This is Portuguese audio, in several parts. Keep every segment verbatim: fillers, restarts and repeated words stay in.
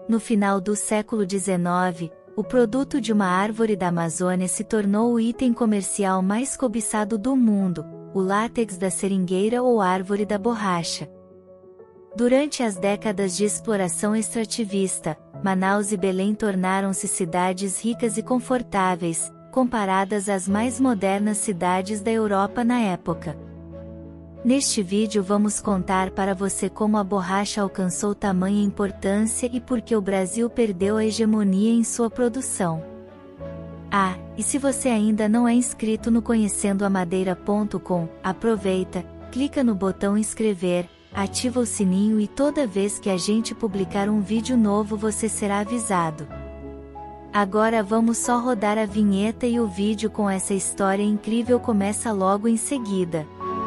No final do século dezenove, o produto de uma árvore da Amazônia se tornou o item comercial mais cobiçado do mundo, o látex da seringueira ou árvore da borracha. Durante as décadas de exploração extrativista, Manaus e Belém tornaram-se cidades ricas e confortáveis, comparadas às mais modernas cidades da Europa na época. Neste vídeo vamos contar para você como a borracha alcançou tamanha importância e por que o Brasil perdeu a hegemonia em sua produção. Ah, e se você ainda não é inscrito no conhecendo a madeira ponto com, aproveita, clica no botão inscrever, ativa o sininho e toda vez que a gente publicar um vídeo novo você será avisado. Agora vamos só rodar a vinheta e o vídeo com essa história incrível começa logo em seguida.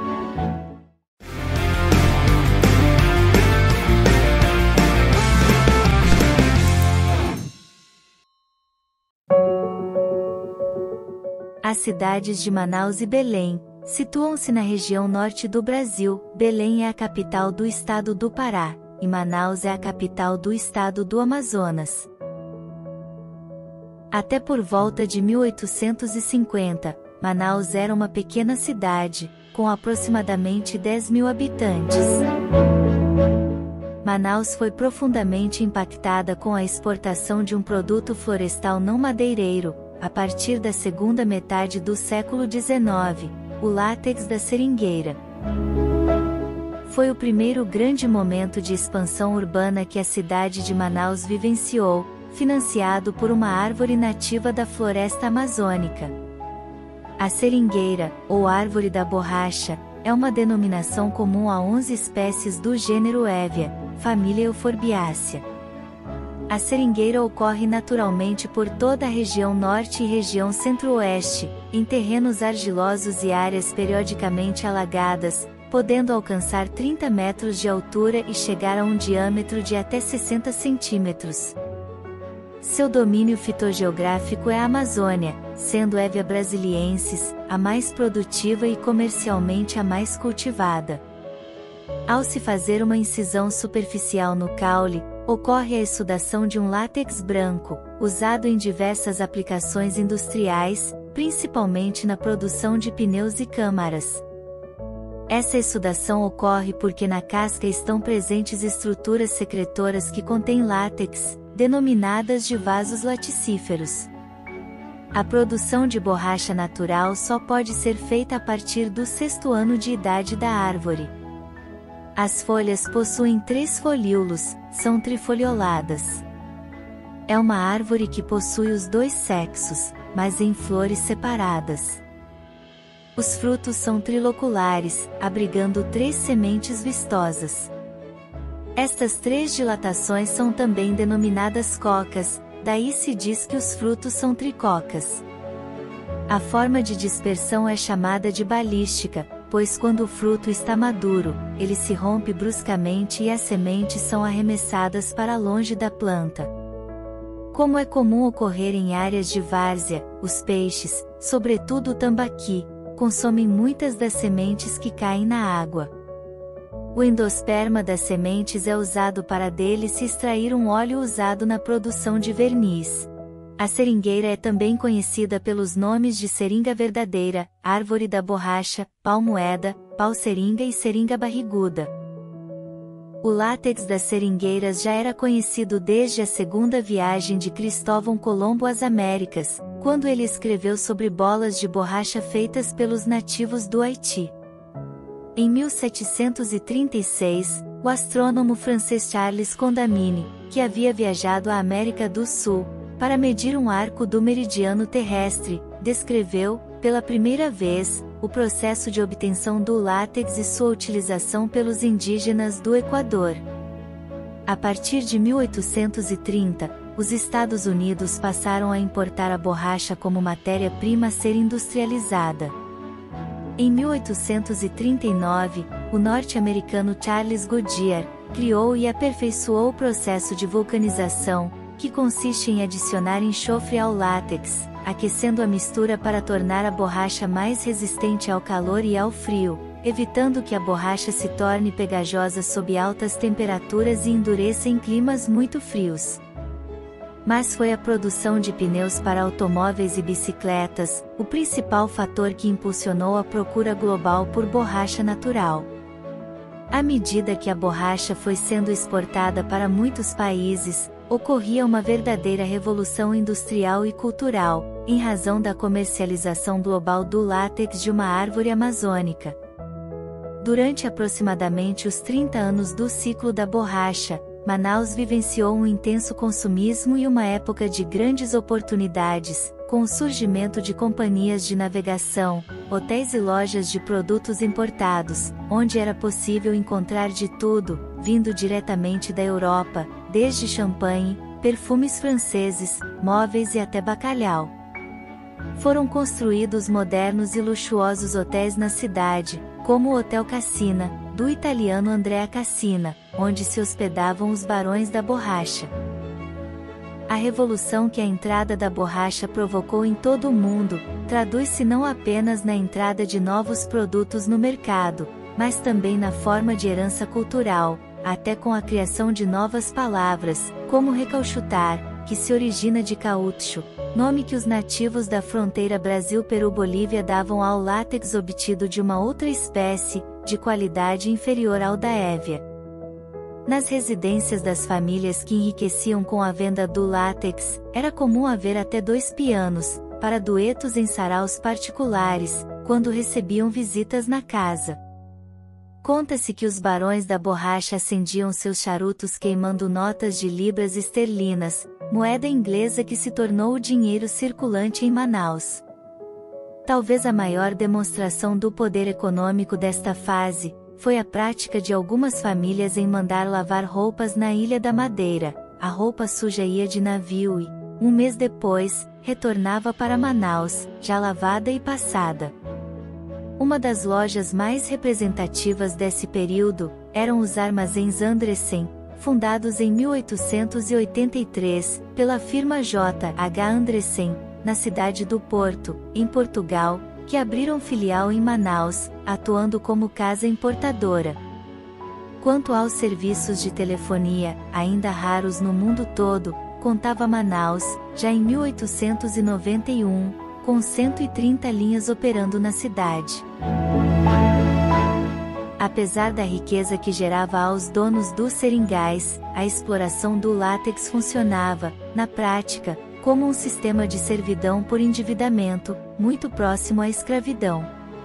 As cidades de Manaus e Belém situam-se na região norte do Brasil. Belém é a capital do estado do Pará, e Manaus é a capital do estado do Amazonas. Até por volta de mil oitocentos e cinquenta, Manaus era uma pequena cidade, com aproximadamente dez mil habitantes. Manaus foi profundamente impactada com a exportação de um produto florestal não madeireiro, a partir da segunda metade do século dezenove, o látex da seringueira. Foi o primeiro grande momento de expansão urbana que a cidade de Manaus vivenciou, financiado por uma árvore nativa da floresta amazônica. A seringueira, ou árvore da borracha, é uma denominação comum a onze espécies do gênero Hevea, família Euphorbiaceae. A seringueira ocorre naturalmente por toda a região norte e região centro-oeste, em terrenos argilosos e áreas periodicamente alagadas, podendo alcançar trinta metros de altura e chegar a um diâmetro de até sessenta centímetros. Seu domínio fitogeográfico é a Amazônia, sendo Hevea brasiliensis a mais produtiva e comercialmente a mais cultivada. Ao se fazer uma incisão superficial no caule, ocorre a exsudação de um látex branco, usado em diversas aplicações industriais, principalmente na produção de pneus e câmaras. Essa exsudação ocorre porque na casca estão presentes estruturas secretoras que contêm látex, denominadas de vasos laticíferos. A produção de borracha natural só pode ser feita a partir do sexto ano de idade da árvore. As folhas possuem três folíolos, são trifolioladas. É uma árvore que possui os dois sexos, mas em flores separadas. Os frutos são triloculares, abrigando três sementes vistosas. Estas três dilatações são também denominadas cocas, daí se diz que os frutos são tricocas. A forma de dispersão é chamada de balística, pois quando o fruto está maduro, ele se rompe bruscamente e as sementes são arremessadas para longe da planta. Como é comum ocorrer em áreas de várzea, os peixes, sobretudo o tambaqui, consomem muitas das sementes que caem na água. O endosperma das sementes é usado para dele se extrair um óleo usado na produção de verniz. A seringueira é também conhecida pelos nomes de seringa verdadeira, árvore da borracha, pau-moeda, pau-seringa e seringa barriguda. O látex das seringueiras já era conhecido desde a segunda viagem de Cristóvão Colombo às Américas, quando ele escreveu sobre bolas de borracha feitas pelos nativos do Haiti. Em mil setecentos e trinta e seis, o astrônomo francês Charles Condamine, que havia viajado à América do Sul, para medir um arco do meridiano terrestre, descreveu, pela primeira vez, o processo de obtenção do látex e sua utilização pelos indígenas do Equador. A partir de mil oitocentos e trinta, os Estados Unidos passaram a importar a borracha como matéria-prima a ser industrializada. Em mil oitocentos e trinta e nove, o norte-americano Charles Goodyear criou e aperfeiçoou o processo de vulcanização, que consiste em adicionar enxofre ao látex, aquecendo a mistura para tornar a borracha mais resistente ao calor e ao frio, evitando que a borracha se torne pegajosa sob altas temperaturas e endureça em climas muito frios. Mas foi a produção de pneus para automóveis e bicicletas, o principal fator que impulsionou a procura global por borracha natural. À medida que a borracha foi sendo exportada para muitos países, ocorria uma verdadeira revolução industrial e cultural, em razão da comercialização global do látex de uma árvore amazônica. Durante aproximadamente os trinta anos do ciclo da borracha, Manaus vivenciou um intenso consumismo e uma época de grandes oportunidades, com o surgimento de companhias de navegação, hotéis e lojas de produtos importados, onde era possível encontrar de tudo, vindo diretamente da Europa, desde champanhe, perfumes franceses, móveis e até bacalhau. Foram construídos modernos e luxuosos hotéis na cidade, como o Hotel Cassina, do italiano Andrea Cassina, onde se hospedavam os barões da borracha. A revolução que a entrada da borracha provocou em todo o mundo, traduz-se não apenas na entrada de novos produtos no mercado, mas também na forma de herança cultural, até com a criação de novas palavras, como recauchutar, que se origina de caúcho, nome que os nativos da fronteira Brasil-Peru-Bolívia davam ao látex obtido de uma outra espécie, de qualidade inferior ao da évia. Nas residências das famílias que enriqueciam com a venda do látex, era comum haver até dois pianos, para duetos em saraus particulares, quando recebiam visitas na casa. Conta-se que os barões da borracha acendiam seus charutos queimando notas de libras esterlinas, moeda inglesa que se tornou o dinheiro circulante em Manaus. Talvez a maior demonstração do poder econômico desta fase, foi a prática de algumas famílias em mandar lavar roupas na Ilha da Madeira. A roupa suja ia de navio e, um mês depois, retornava para Manaus, já lavada e passada. Uma das lojas mais representativas desse período, eram os Armazéns Andressen, fundados em mil oitocentos e oitenta e três, pela firma J H Andressen, na cidade do Porto, em Portugal, que abriram filial em Manaus, atuando como casa importadora. Quanto aos serviços de telefonia, ainda raros no mundo todo, contava Manaus, já em mil oitocentos e noventa e um, com cento e trinta linhas operando na cidade. Apesar da riqueza que gerava aos donos dos seringais, a exploração do látex funcionava, na prática, como um sistema de servidão por endividamento, muito próximo à escravidão.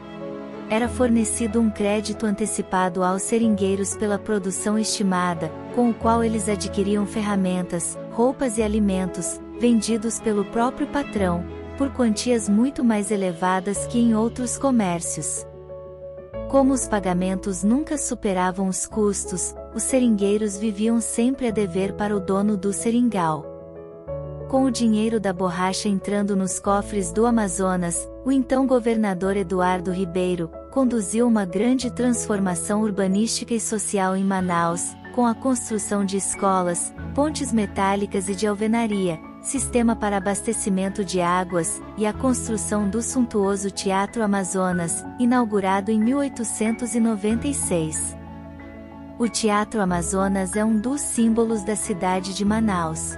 Era fornecido um crédito antecipado aos seringueiros pela produção estimada, com o qual eles adquiriam ferramentas, roupas e alimentos, vendidos pelo próprio patrão, por quantias muito mais elevadas que em outros comércios. Como os pagamentos nunca superavam os custos, os seringueiros viviam sempre a dever para o dono do seringal. Com o dinheiro da borracha entrando nos cofres do Amazonas, o então governador Eduardo Ribeiro, conduziu uma grande transformação urbanística e social em Manaus, com a construção de escolas, pontes metálicas e de alvenaria, sistema para abastecimento de águas, e a construção do suntuoso Teatro Amazonas, inaugurado em mil oitocentos e noventa e seis. O Teatro Amazonas é um dos símbolos da cidade de Manaus.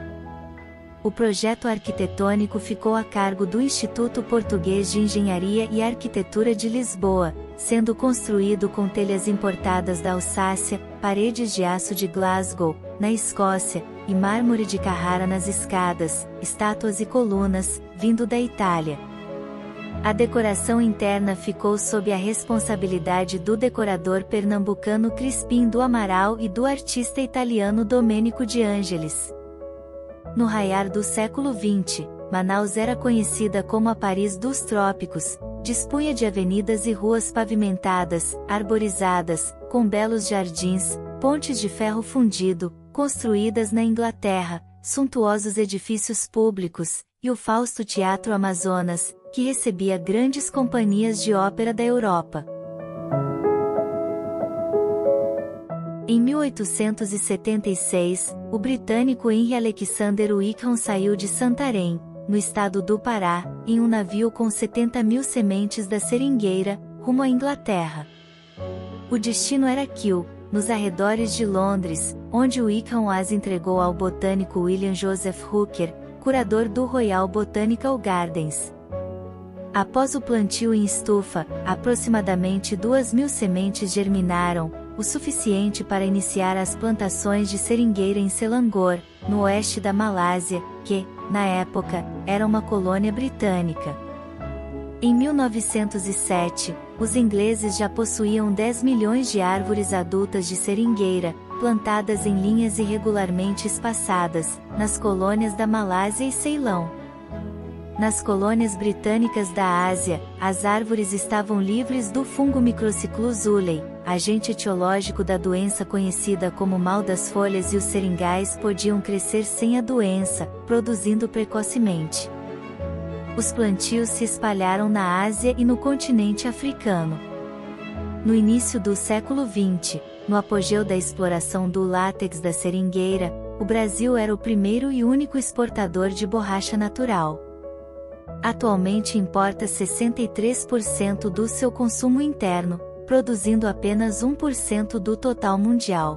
O projeto arquitetônico ficou a cargo do Instituto Português de Engenharia e Arquitetura de Lisboa, sendo construído com telhas importadas da Alsácia, paredes de aço de Glasgow, na Escócia, e mármore de Carrara nas escadas, estátuas e colunas, vindo da Itália. A decoração interna ficou sob a responsabilidade do decorador pernambucano Crispim do Amaral e do artista italiano Domenico de Angelis. No raiar do século vinte, Manaus era conhecida como a Paris dos trópicos, dispunha de avenidas e ruas pavimentadas, arborizadas, com belos jardins, pontes de ferro fundido, construídas na Inglaterra, suntuosos edifícios públicos, e o fausto Teatro Amazonas, que recebia grandes companhias de ópera da Europa. Em mil oitocentos e setenta e seis, o britânico Henry Alexander Wickham saiu de Santarém, no estado do Pará, em um navio com setenta mil sementes da seringueira, rumo à Inglaterra. O destino era Kew, nos arredores de Londres, onde Wickham as entregou ao botânico William Joseph Hooker, curador do Royal Botanical Gardens. Após o plantio em estufa, aproximadamente duas mil sementes germinaram, o suficiente para iniciar as plantações de seringueira em Selangor, no oeste da Malásia, que, na época, era uma colônia britânica. Em mil novecentos e sete, os ingleses já possuíam dez milhões de árvores adultas de seringueira, plantadas em linhas irregularmente espaçadas, nas colônias da Malásia e Ceilão. Nas colônias britânicas da Ásia, as árvores estavam livres do fungo Microcyclus ulei, agente etiológico da doença conhecida como mal das folhas, e os seringais podiam crescer sem a doença, produzindo precocemente. Os plantios se espalharam na Ásia e no continente africano. No início do século vinte, no apogeu da exploração do látex da seringueira, o Brasil era o primeiro e único exportador de borracha natural. Atualmente importa sessenta e três por cento do seu consumo interno, produzindo apenas um por cento do total mundial.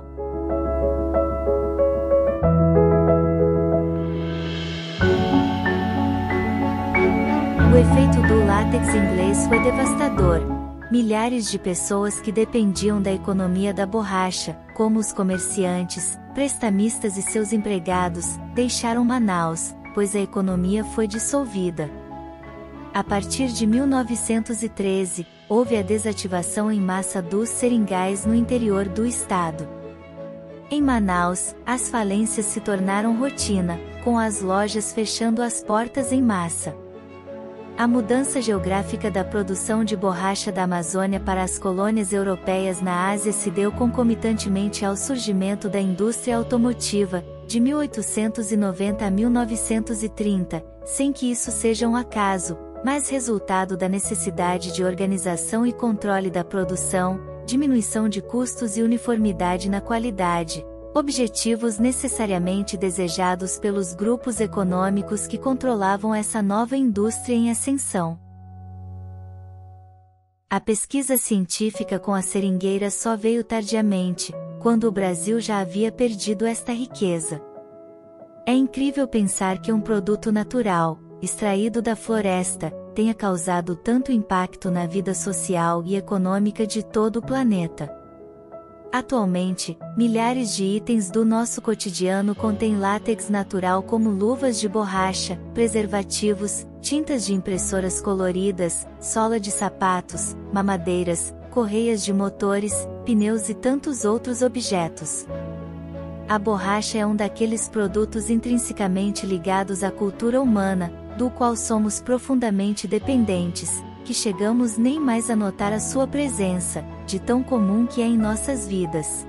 O efeito do látex inglês foi devastador. Milhares de pessoas que dependiam da economia da borracha, como os comerciantes, prestamistas e seus empregados, deixaram Manaus, pois a economia foi dissolvida. A partir de mil novecentos e treze, houve a desativação em massa dos seringais no interior do estado. Em Manaus, as falências se tornaram rotina, com as lojas fechando as portas em massa. A mudança geográfica da produção de borracha da Amazônia para as colônias europeias na Ásia se deu concomitantemente ao surgimento da indústria automotiva, de mil oitocentos e noventa a mil novecentos e trinta, sem que isso seja um acaso, mas resultado da necessidade de organização e controle da produção, diminuição de custos e uniformidade na qualidade, objetivos necessariamente desejados pelos grupos econômicos que controlavam essa nova indústria em ascensão. A pesquisa científica com a seringueira só veio tardiamente, quando o Brasil já havia perdido esta riqueza. É incrível pensar que um produto natural, extraído da floresta, tenha causado tanto impacto na vida social e econômica de todo o planeta. Atualmente, milhares de itens do nosso cotidiano contêm látex natural, como luvas de borracha, preservativos, tintas de impressoras coloridas, sola de sapatos, mamadeiras, correias de motores, pneus e tantos outros objetos. A borracha é um daqueles produtos intrinsecamente ligados à cultura humana, do qual somos profundamente dependentes, que chegamos nem mais a notar a sua presença, de tão comum que é em nossas vidas.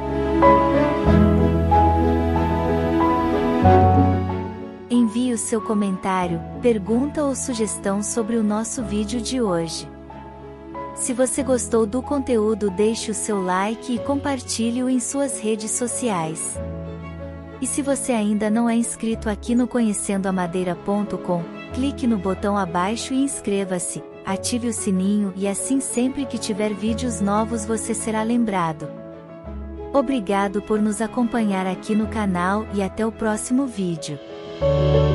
Envie o seu comentário, pergunta ou sugestão sobre o nosso vídeo de hoje. Se você gostou do conteúdo, deixe o seu like e compartilhe-o em suas redes sociais. E se você ainda não é inscrito aqui no conhecendo a madeira ponto com, clique no botão abaixo e inscreva-se, ative o sininho e assim sempre que tiver vídeos novos você será lembrado. Obrigado por nos acompanhar aqui no canal e até o próximo vídeo.